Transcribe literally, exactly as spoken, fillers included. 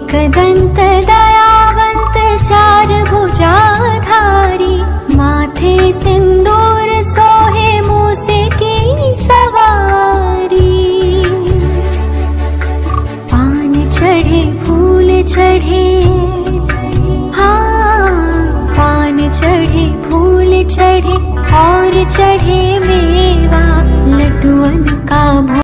एकदंत दयावंत चार भुजाधारी, माथे सिंदूर सोहे मूसे की सवारी। पान चढ़े फूल चढ़े, हाँ पान चढ़े फूल चढ़े और चढ़े मेवा, लड्डुअन का